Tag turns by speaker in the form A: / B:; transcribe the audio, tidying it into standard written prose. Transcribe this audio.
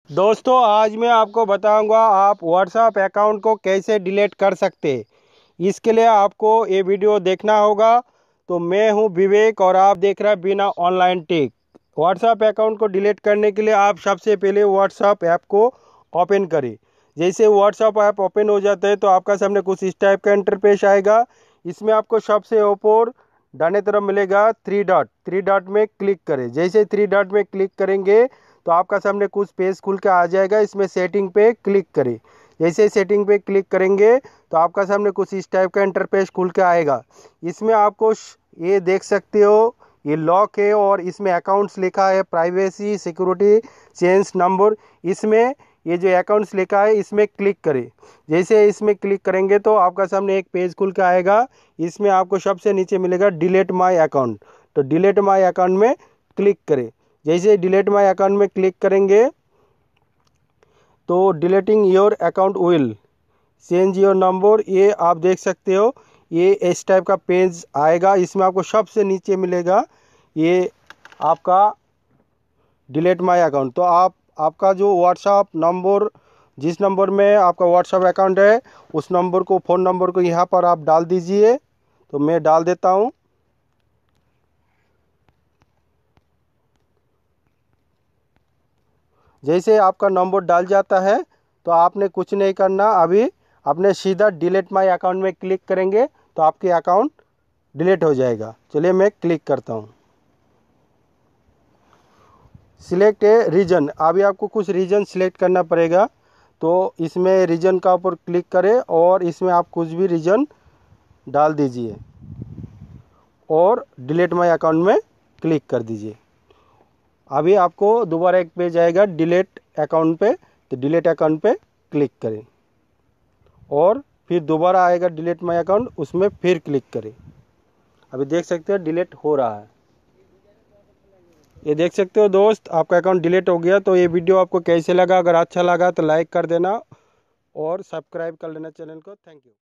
A: दोस्तों आज मैं आपको बताऊंगा आप व्हाट्सएप अकाउंट को कैसे डिलीट कर सकते हैं। इसके लिए आपको ये वीडियो देखना होगा। तो मैं हूं विवेक और आप देख रहे हैं बिना ऑनलाइन टेक। व्हाट्सएप अकाउंट को डिलीट करने के लिए आप सबसे पहले व्हाट्सएप ऐप को ओपन करें। जैसे व्हाट्सएप ऐप ओपन हो जाता है तो आपका सामने कुछ इस टाइप का इंटरफेस आएगा। इसमें आपको सबसे ऊपर दाहिने तरफ मिलेगा थ्री डॉट में क्लिक करें। जैसे थ्री डॉट में क्लिक करेंगे तो आपका सामने कुछ पेज खुल के आ जाएगा। इसमें सेटिंग पे क्लिक करें। जैसे सेटिंग पे क्लिक करेंगे तो आपका सामने कुछ इस टाइप का इंटरफेस खुल के आएगा। इसमें आपको ये देख सकते हो ये लॉक है और इसमें अकाउंट्स लिखा है, प्राइवेसी, सिक्योरिटी, चेंज नंबर। इसमें ये जो अकाउंट्स लिखा है इसमें क्लिक करें। जैसे इसमें क्लिक करेंगे तो आपका सामने एक पेज खुल के आएगा। इसमें आपको सबसे नीचे मिलेगा डिलीट माय अकाउंट। तो डिलीट माय अकाउंट में क्लिक करें। जैसे डिलीट माय अकाउंट में क्लिक करेंगे तो deleting your account will change your number, ये आप देख सकते हो। ये इस टाइप का पेज आएगा। इसमें आपको सबसे नीचे मिलेगा ये आपका डिलीट माय अकाउंट। तो आपका जो व्हाट्सएप नंबर, जिस नंबर में आपका व्हाट्सएप अकाउंट है उस नंबर को, फ़ोन नंबर को यहाँ पर आप डाल दीजिए। तो मैं डाल देता हूँ। जैसे आपका नंबर डाल जाता है तो आपने कुछ नहीं करना, अभी आपने सीधा डिलीट माय अकाउंट में क्लिक करेंगे तो आपके अकाउंट डिलीट हो जाएगा। चलिए मैं क्लिक करता हूँ। सिलेक्ट ए रीजन, अभी आपको कुछ रीजन सिलेक्ट करना पड़ेगा। तो इसमें रीजन का ऊपर क्लिक करें और इसमें आप कुछ भी रीजन डाल दीजिए और डिलीट माय अकाउंट में क्लिक कर दीजिए। अभी आपको दोबारा एक पेज आएगा डिलीट अकाउंट पे। तो डिलीट अकाउंट पे क्लिक करें और फिर दोबारा आएगा डिलीट माय अकाउंट, उसमें फिर क्लिक करें। अभी देख सकते हो डिलीट हो रहा है। ये देख सकते हो दोस्त, आपका अकाउंट डिलीट हो गया। तो ये वीडियो आपको कैसे लगा? अगर अच्छा लगा तो लाइक कर देना और सब्सक्राइब कर लेना चैनल को। Thank you.